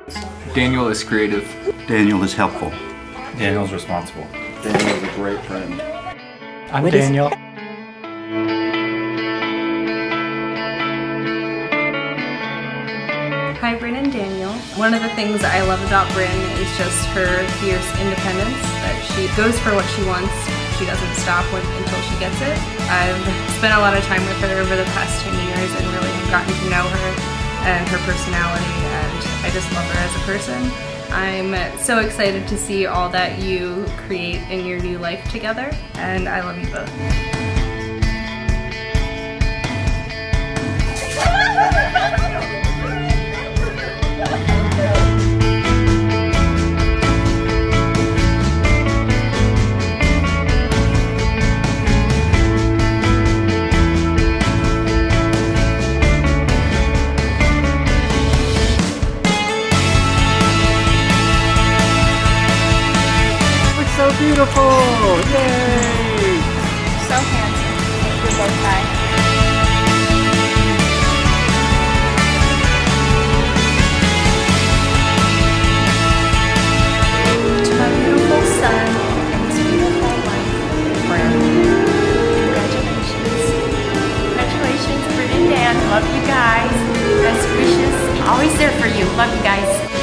Daniel is creative. Daniel is helpful. Daniel's responsible. Daniel is a great friend. I'm Daniel. Hi, Bryn and Daniel. One of the things I love about Bryn is just her fierce independence, that she goes for what she wants. She doesn't stop until she gets it. I've spent a lot of time with her over the past 10 years and really have gotten to know her and her personality, and I just love her as a person. I'm so excited to see all that you create in your new life together, and I love you both. So beautiful! Yay! So handsome. Good bow tie. To my beautiful son and his beautiful wife, Bryn. Congratulations. Congratulations, Bryn and Dan. Love you guys. Best wishes. Always there for you. Love you guys.